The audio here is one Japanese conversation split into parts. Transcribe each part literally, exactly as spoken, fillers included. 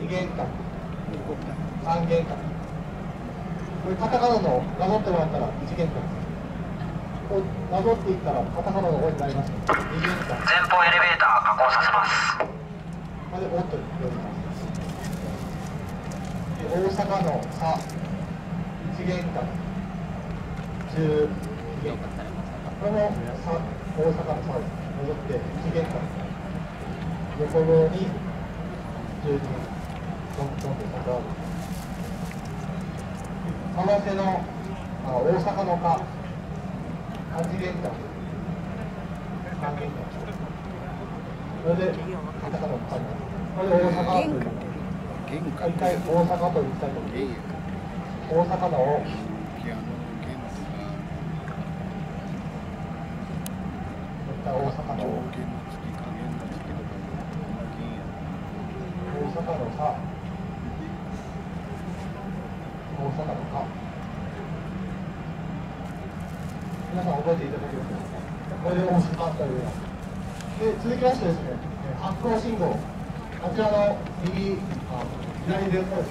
にげんかさんげんか、これカタカナのなぞってもらったらいちげんか、こうなぞっていったらカタカナの方になります。にげんか、 前方エレベーター下降させます。 これでおっと呼びます。で大阪のさいちげんかじゅうにげんか、これもさ大阪のさです。戻っていちげんか、横棒にじゅうに、どんどんと下がる。合わせのあ大阪のかはちげんかさんげんか、これでカタカナのかになる。これで大阪という一回大阪と言いたいと思います。大阪のを大阪の大阪のさ大阪のか、皆さん覚えていただけますか。これで大阪というで、続きましてですね、発光信号、あちらの右あ左でこうです。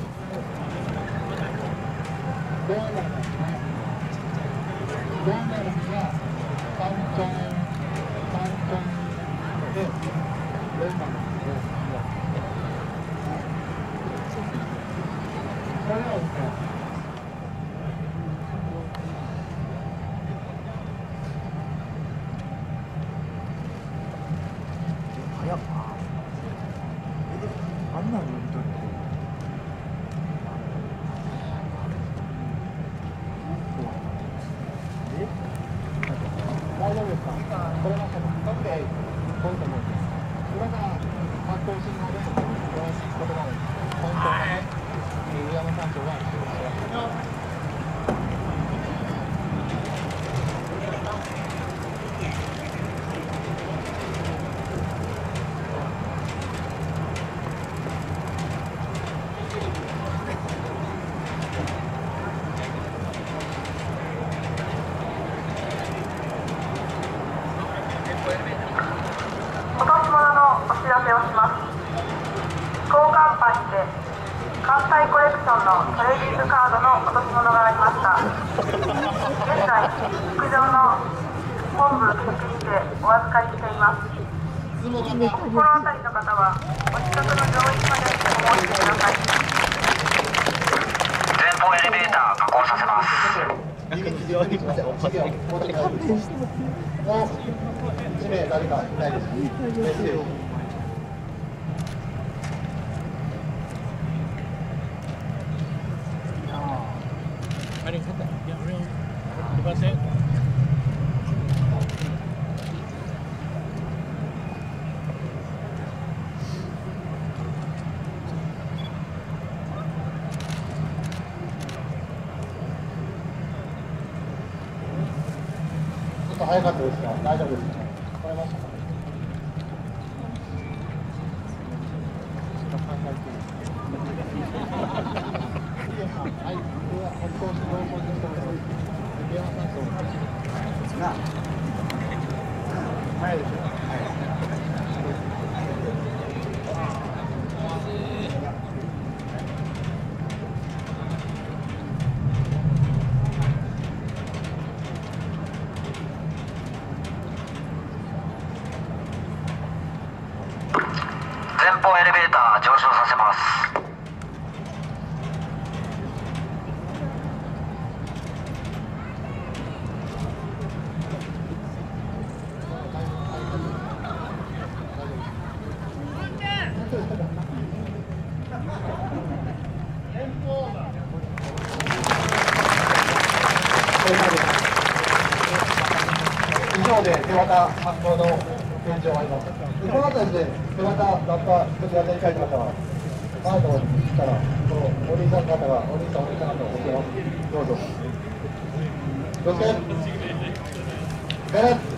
ドアがドアがさんちょんさんちょんでドアがこれはですね、 早っ。あんなの見とって大丈夫ですか。取れましたか。取って、ポイントも。今から発光信号でお話しすることなので、ポイントをね、上山山頂が指導してます。 落とし物のお知らせをします。交換パンで関西コレクションのトレーディングカードの落とし物がありました。現在陸上の本部研究室でお預かりしています。心当たりの方はお近くの上院までお申し出ください。 前方エレベーター下降させます。 もういち名誰かいないですか。メッセージ。 あれ勝った。いや俺は出ません。 ちょっと早かったですが大丈夫ですか。聞こえましたか。はい、これは発光信号ポイントしております。上山山頂が早いでしょ。 前方エレベーター上昇させます。 以上で手旗発行の展示を終わります。この後ですね、手旗、ラッパ、少しやっていただいた方は、前の方に来たら、このお兄さん方が、お兄さん、お兄さん方がお手をどうぞ。そして、ガラッ